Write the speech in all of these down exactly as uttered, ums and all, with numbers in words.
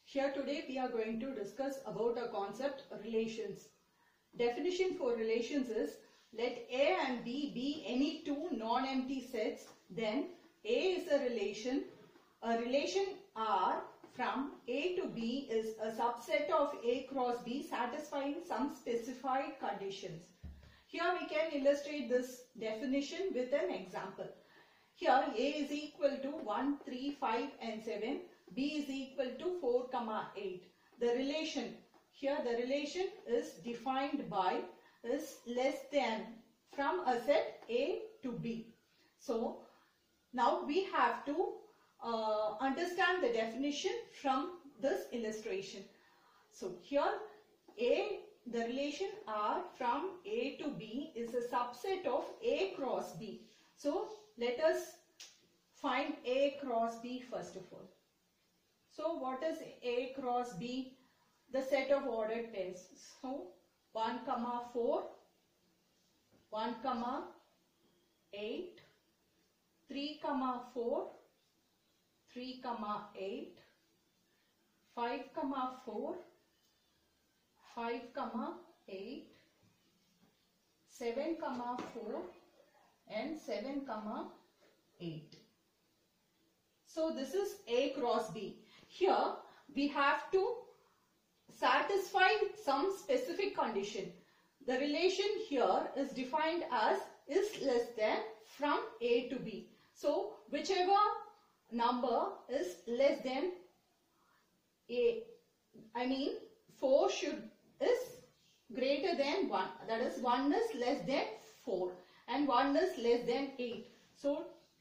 Here today we are going to discuss about a concept, relations. Definition for relations is, let A and B be any two non-empty sets, then A is a relation. A relation R from A to B is a subset of A cross B satisfying some specified conditions. Here we can illustrate this definition with an example. Here A is equal to one, three, five and seven. B is equal to four, eight. The relation, here the relation is defined by is less than from a set A to B. So now we have to uh, understand the definition from this illustration. So here A, the relation R from A to B is a subset of A cross B. So let us find A cross B first of all. So what is A cross B? The set of ordered pairs. So one, four, one, eight, three, four, three, eight, five, four, five, eight, seven, four and seven, eight. So this is A cross B. Here we have to satisfy some specific condition. The relation here is defined as is less than from A to B. So whichever number is less than A, I mean four should is greater than one. That is one is less than four and one is less than eight. So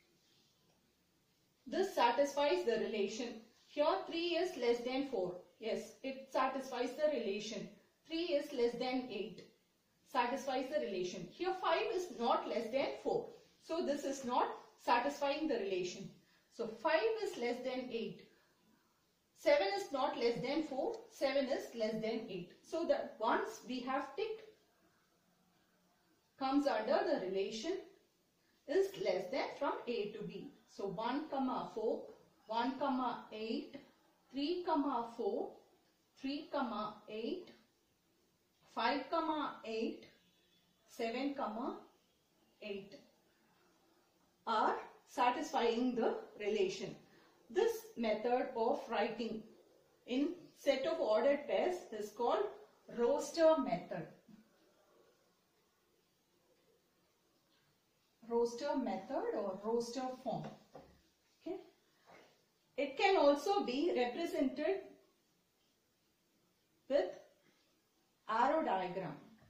this satisfies the relation. Here three is less than four. Yes, it satisfies the relation. three is less than eight. Satisfies the relation. Here five is not less than four. So this is not satisfying the relation. So five is less than eight. seven is not less than four. seven is less than eight. So that once we have ticked, comes under the relation is less than from A to B. So one, four, one, eight, three, four, three, eight, five, eight, seven, eight are satisfying the relation. This method of writing in set of ordered pairs is called roster method. Roster method or roster form. Okay. It can also be represented with arrow diagram.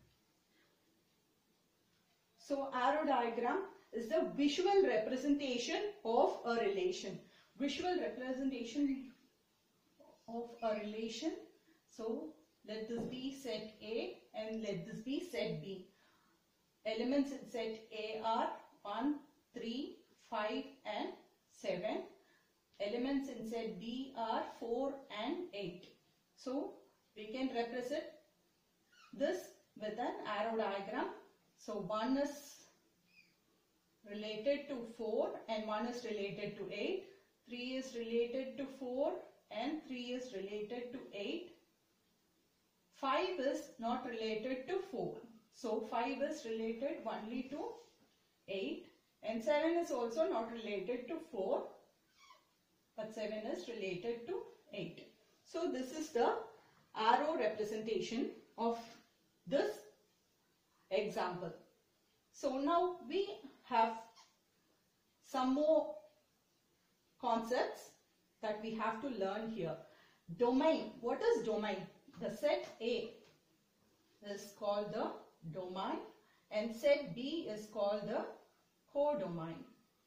So arrow diagram is the visual representation of a relation. Visual representation of a relation. So let this be set A and let this be set B. Elements in set A are one, three, five and seven. Elements in set B are four and eight. So we can represent this with an arrow diagram. So one is related to four and one is related to eight. three is related to four and three is related to eight. five is not related to four. So five is related only to eight and seven is also not related to four, but seven is related to eight. So this is the arrow representation of this example. So now we have some more concepts that we have to learn here. Domain. What is domain? The set A is called the domain and set B is called the codomain.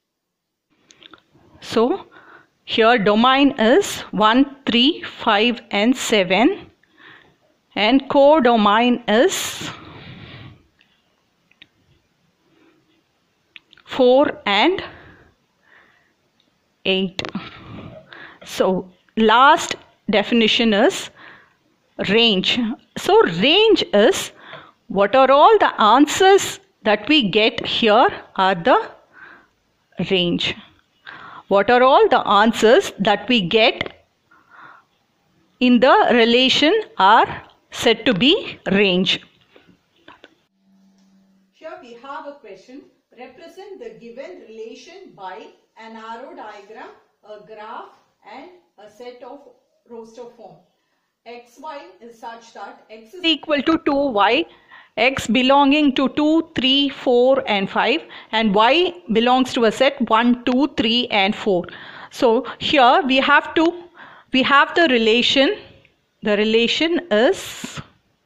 So here domain is one, three, five and seven and codomain is four and eight. So last definition is range. So range is what are all the answers that we get here are the range. What are all the answers that we get in the relation are said to be range. Here we have a question. Represent the given relation by an arrow diagram, a graph and a set of roster form. Xy is such that x is Equal to two y, x belonging to two, three, four and five, and y belongs to a set one, two, three and four. So here we have to, we have the relation, the relation is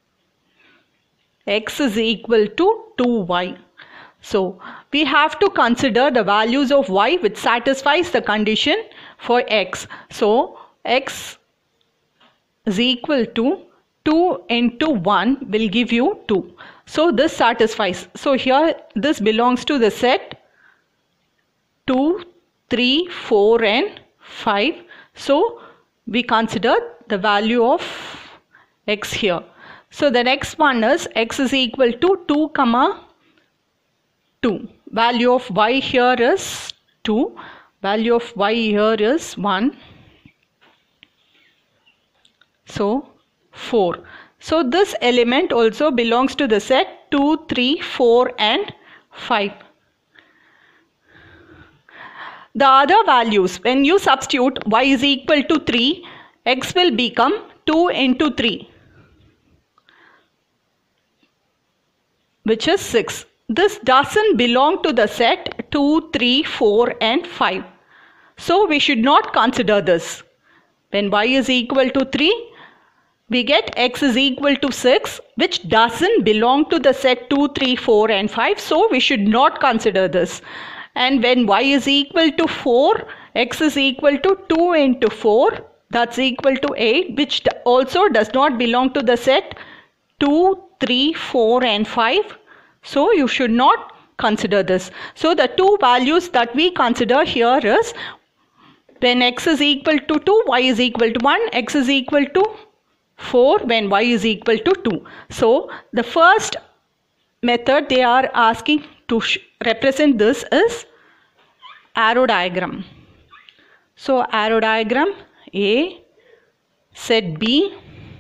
x is equal to two y. So we have to consider the values of y which satisfies the condition for x. So x is equal to two into one will give you two. So this satisfies. So here this belongs to the set two, three, four and five. So we consider the value of x here. So the next one is x is equal to two comma two. Value of y here is two. Value of y here is one. So four. So this element also belongs to the set two, three, four and five. The other values, when you substitute y is equal to three, x will become two into three, which is six. This doesn't belong to the set two, three, four and five. So we should not consider this. When y is equal to three, we get x is equal to six, which doesn't belong to the set two, three, four and five. So we should not consider this. And when y is equal to four, x is equal to two into four, that's equal to eight, which also does not belong to the set two, three, four and five. So you should not consider this. So the two values that we consider here is when x is equal to two, y is equal to one, x is equal to four when y is equal to two. So the first method they are asking to represent this is arrow diagram. So arrow diagram A, set B.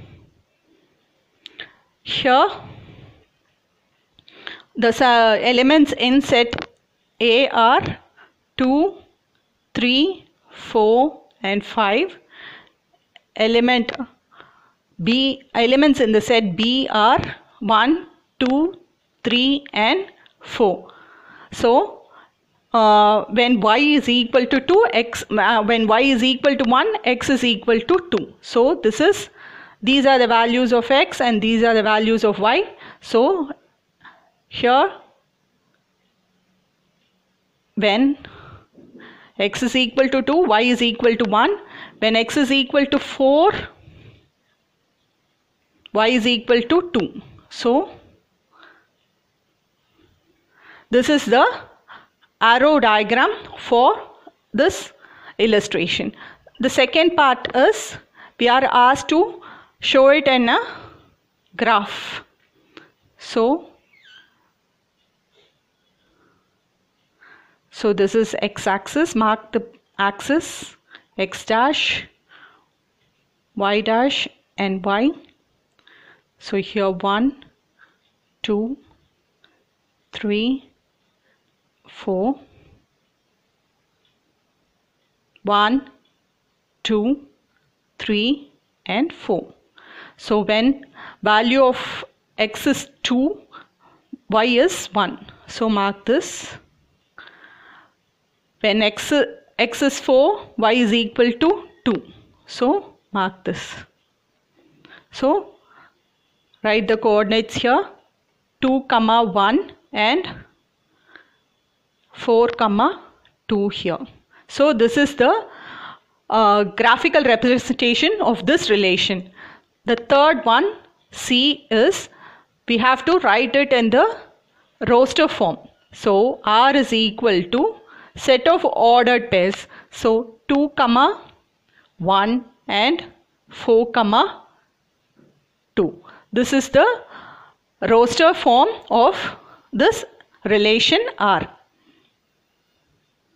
Here the uh, elements in set A are two, three, four and five. Element B, elements in the set B are one, two, three and four. So uh, when y is equal to two, x uh, when y is equal to one, x is equal to two. So this is, these are the values of x and these are the values of y. So here when x is equal to two, y is equal to one. When x is equal to four, y is equal to two. So this is the arrow diagram for this illustration. The second part is we are asked to show it in a graph. So So this is x-axis, mark the axis, x dash, y dash and y. So here one, two, three, four, one, two, three and four. So when value of x is two, y is one. So mark this. When x, x is four, y is equal to two. So mark this. So write the coordinates here, two comma one and four comma two here. So this is the uh, graphical representation of this relation. The third one, C, is we have to write it in the roster form. So R is equal to set of ordered pairs. So two comma one and four comma two. This is the roster form of this relation R.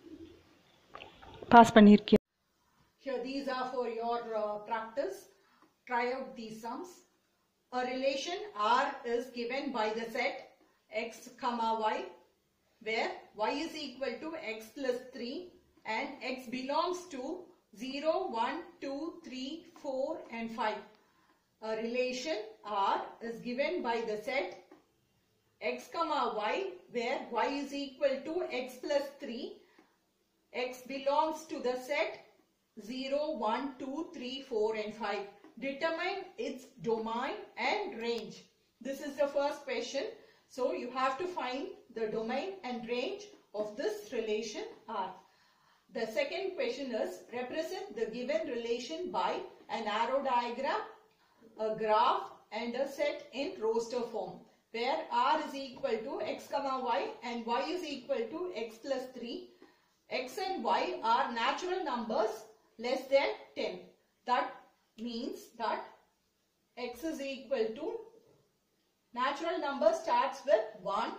Pass pannirkiya. Here these are for your uh, practice. try out these sums. A relation R is given by the set x comma y, where y is equal to x plus three and x belongs to zero, one, two, three, four and five. A relation R is given by the set x comma y, where y is equal to x plus three, x belongs to the set zero, one, two, three, four and five. Determine its domain and range. This is the first question. So you have to find the domain and range of this relation R. The second question is, represent the given relation by an arrow diagram, a graph and a set in roster form, where R is equal to x comma y and y is equal to x plus three. X and y are natural numbers less than ten. That means that x is equal to, natural number starts with one,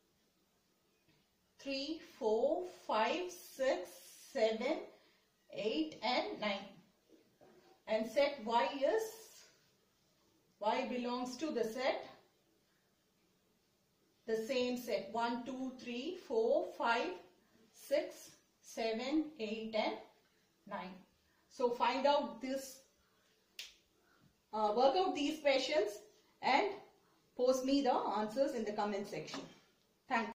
three, four, five, six, seven, eight and nine. And set y is, y belongs to the set, the same set one, two, three, four, five, six, seven, eight and nine. So find out this, uh, work out these questions and post me the answers in the comment section. Thank you.